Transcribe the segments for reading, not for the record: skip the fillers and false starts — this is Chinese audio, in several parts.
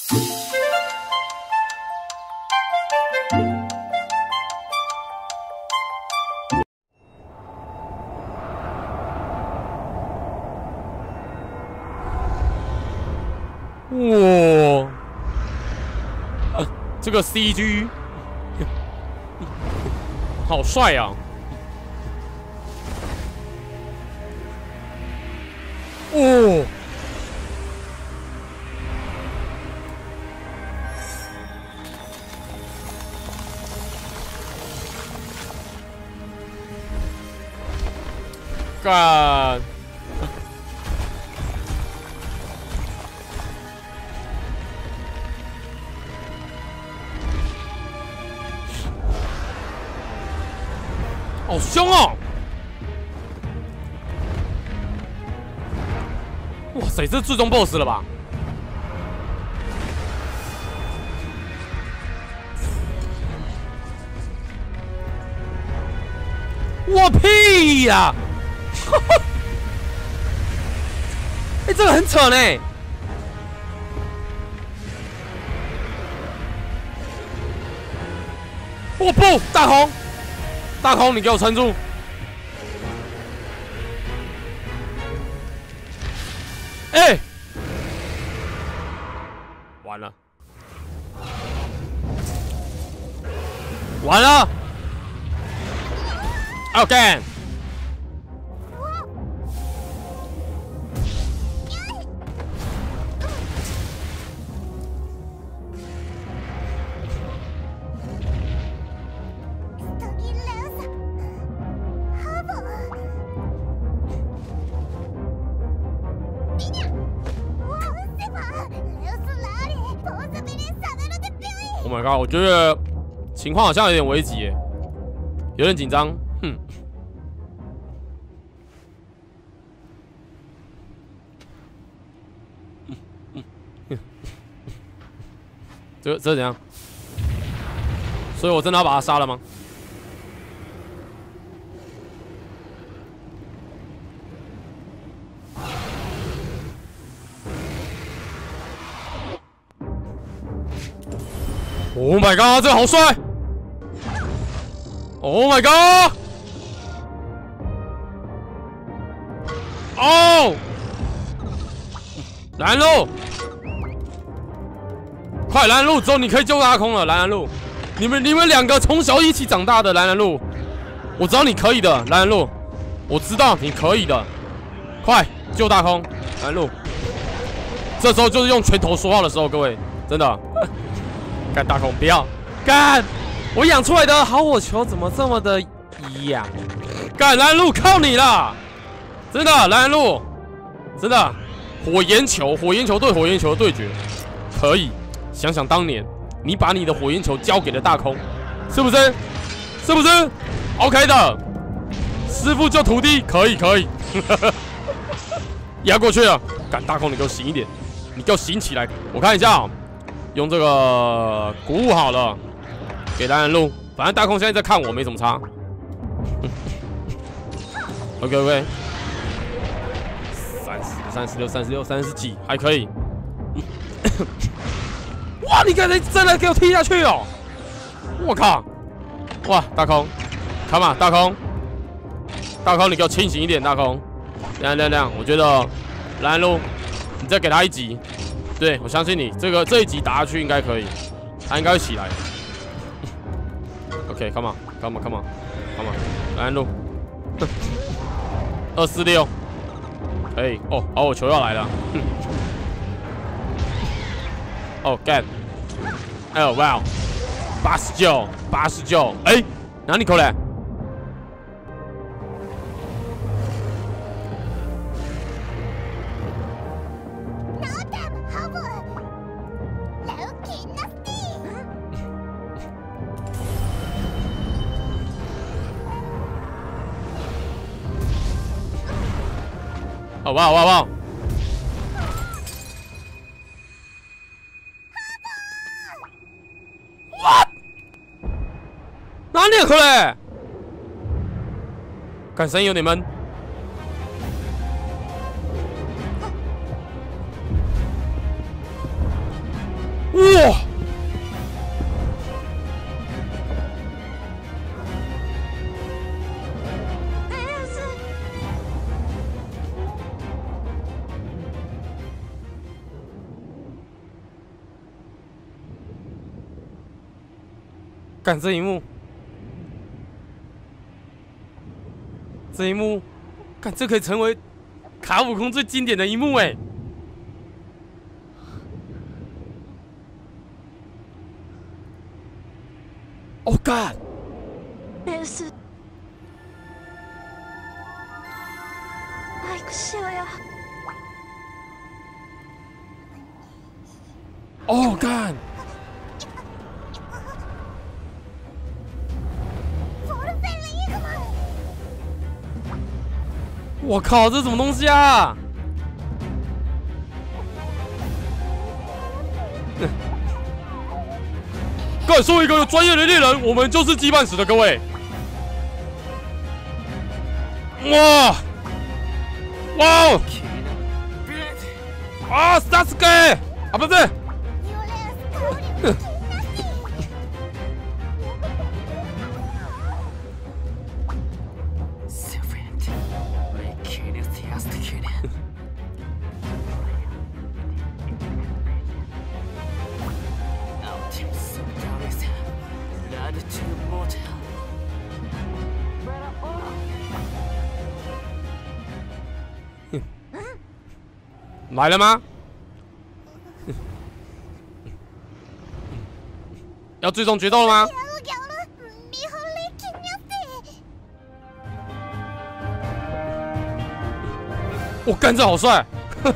哇，这个 CG 好帅啊！哦，干！好凶哦！哇塞，这最终 BOSS 了吧？我屁呀！哎，这个很扯呢。我不，大红，大红，你给我撑住！哎，完了，完了 ！OK。Oh my god！ 我觉得情况好像有点危急耶，有点紧张。哼。这怎样？所以我真的要把他杀了吗？Oh my god！ 这个好帅 ！Oh my god！ 哦，蓝路，快蓝路走！你可以救大空了，蓝路。你们两个从小一起长大的蓝路，我知道你可以的，蓝路，我知道你可以的。快救大空，蓝路。这时候就是用拳头说话的时候，各位，真的。干大空不要干！我养出来的好火球怎么这么的痒？干蓝路靠你啦！真的蓝路，真的火焰球对火焰球的对决，可以想想当年你把你的火焰球交给了大空，是不是？是不是 ？OK 的，师傅救徒弟，可以，压过去了。干大空，你给我醒一点，你给我醒起来！我看一下啊。用这个鼓舞好了，给蓝路。反正大空现在在看我，没什么差。OK， 36、几，还可以。哇，你刚才真的给我踢下去哦！我靠！哇，大空，看嘛，大空，你给我清醒一点，大空。亮，我觉得蓝路，你再给他一击。对，我相信你，这一集打下去应该可以，他应该会起来。OK，come on，蓝路，246，可以哦，好，我球要来了。哦干，哎呦哇，89，哎，哪里扣嘞？好不好？哇！哪里去嘞？干声音有点闷。 哇！干这一幕，干这可以成为卡普空最经典的一幕哎！哦干！ レウス、愛くしようよ。 哦干！我靠，这是什么东西啊？各位，作为一个专业的猎人，我们就是羁绊使的各位。哇！哇哦！啊，Sasuke！啊，不是。来了吗？要最终决斗了吗？我干，这好帅！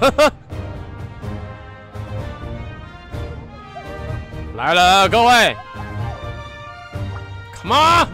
来了，各位 ，Come on！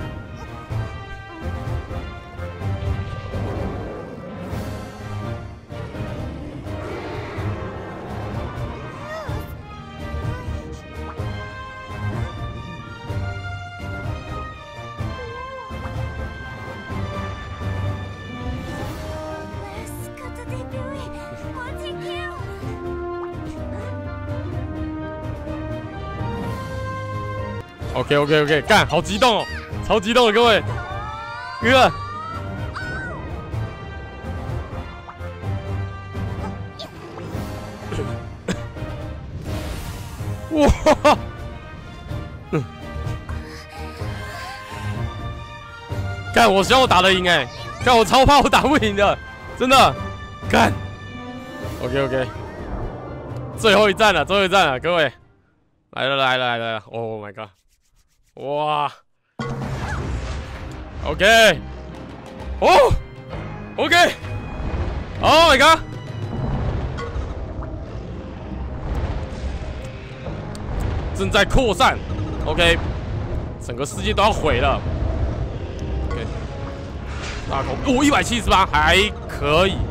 OK， 干，好激动哦，超激动的各位，哥，哇，干，我希望我打得赢哎，干，我超怕我打不赢的，真的，干 ，OK， 最后一战了，各位，来了 ，Oh my god！ 哇 ，OK， 哦 ，OK，Oh my god， 正在扩散 ，OK， 整个世界都要毁了 ，OK， 大口，哦，178还可以，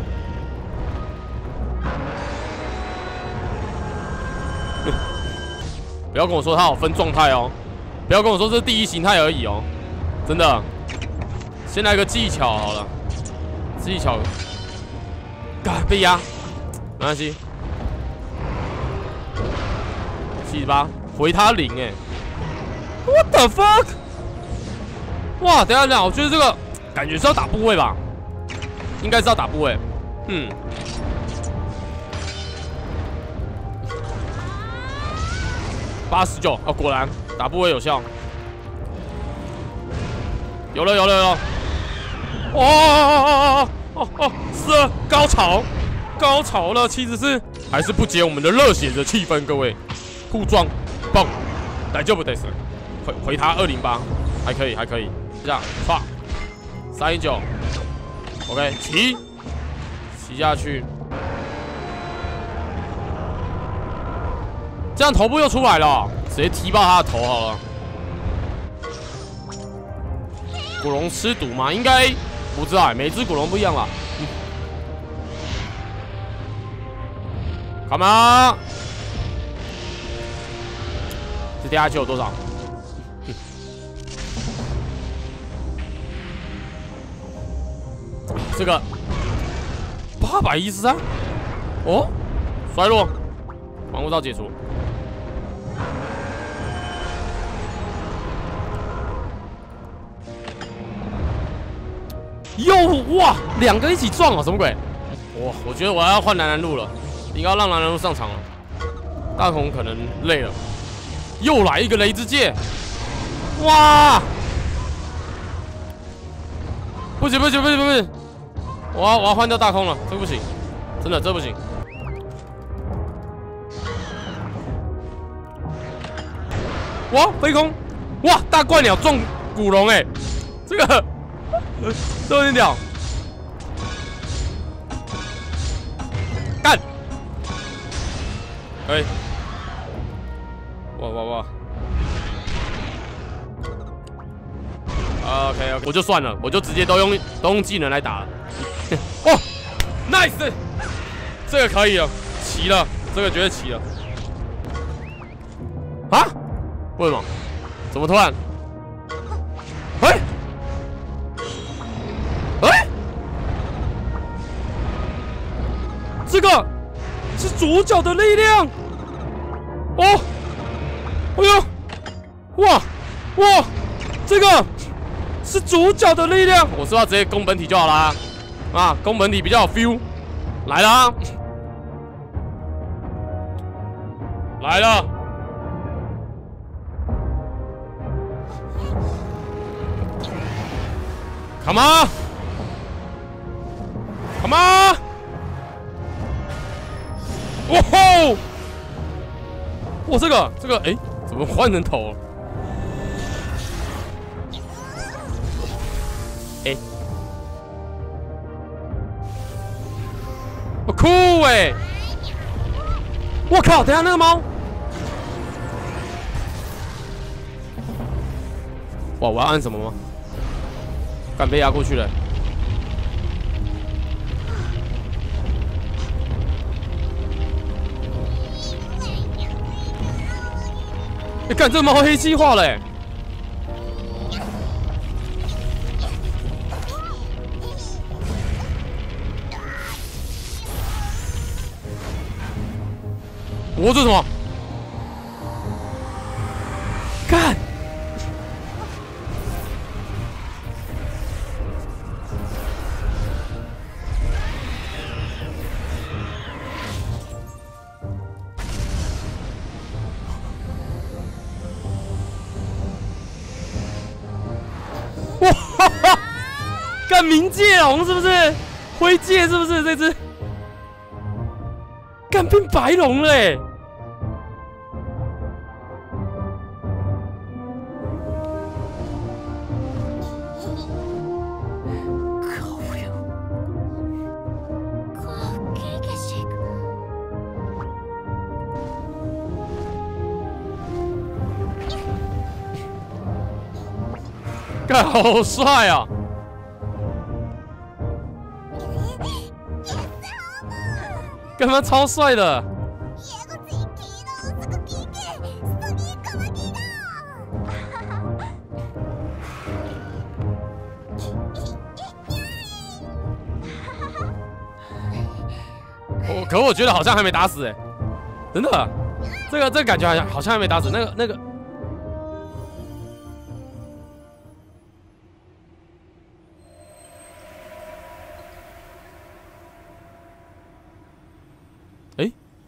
不要跟我说它有分状态哦。 不要跟我说这是第一形态而已哦，真的。先来个技巧好了，技巧，被压，没关系。78回他0哎 ，What the fuck？ 哇，等一下，我觉得这个感觉是要打部位吧，应该是要打部位，89哦，果然。 打部位有效，有了！哦，是高潮了，其实是还是不解我们的热血的气氛，各位，互撞，棒，大丈夫です，回他208，还可以，这样，唰，319 ，OK， 骑下去，这样头部又出来了。 直接踢爆他的头好了。古龙吃毒吗？应该不知道，每只古龙不一样吧。干嘛？这跌下去有多少？这个813，哦，衰落，防护罩解除。 哇，2个一起撞啊，什么鬼？哇，我觉得我要换蓝路了，应该要让蓝路上场了。大孔可能累了，又来一个雷之戒，哇！不行，我要换掉大空了，这不行，真的这不行。哇，飞空！哇，大怪鸟撞古龙哎，这个这有点屌。干！可以。哇！OK， 我就算了，我就直接都用技能来打了。哇 ，nice， 这个可以了，齐了，这个绝对齐了。啊？为什么？怎么突然？这个是主角的力量。哦，哎呦，哇，这个是主角的力量。我是要直接攻本体就好啦。啊，攻本体比较有 feel。来啦，来了。Come on！ Come on！ 哇吼！哇，这个，哎，怎么换人头了？哎，我酷哎！我靠，等一下那个猫，哇，我要按什么吗？敢被压过去了。你看这猫黑漆化了，我这什么？看。干冥界龙是不是？灰界是不是？这只干变白龙了哎！干好帅啊！干嘛超帅的？可我觉得好像还没打死哎，真的，这个感觉好像还没打死那个。哎，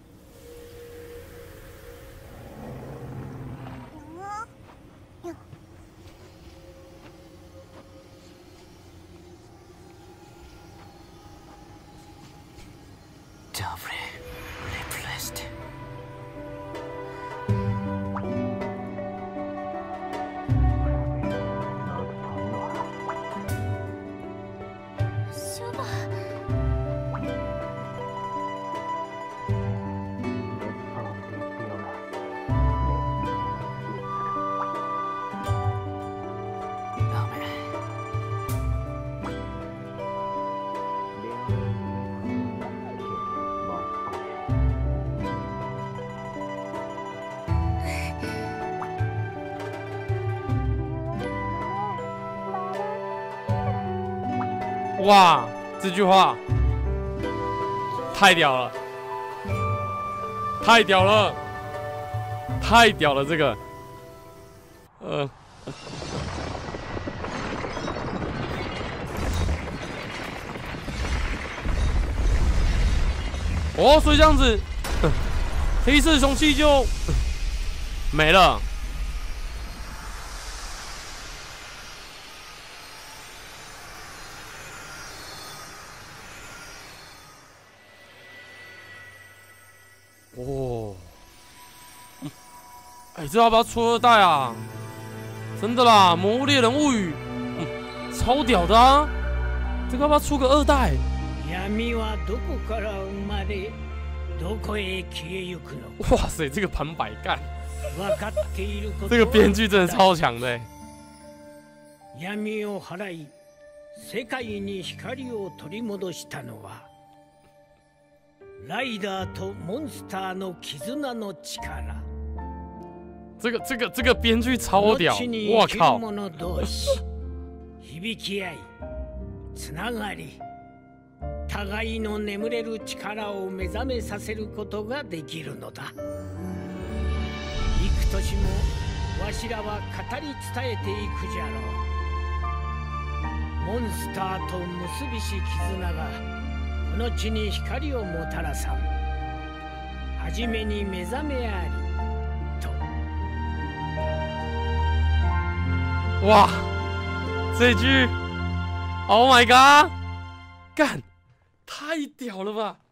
哇，这句话太屌了，太屌了，太屌了！这个， 哦，所以这样子，黑色凶器就没了。哦，哎，这要不要出2代啊？真的啦，《魔物猎人物语》超屌的啊！这个要不要出个2代？哇塞，这个盘摆干，这个编剧真的超强的。 闇を払い、世界に光を取り戻したのは、ライダーとモンスターの絆の力。 这个编剧超屌！我靠！ 響き合い、つながり。互いの眠れる力を目覚めさせることができるのだ。幾年もわしらは語り伝えていくじゃろう。モンスターと結びし絆がこの地に光をもたらさん。はじめに目覚めありと。 哇，这句 ，Oh my god，干！太屌了吧！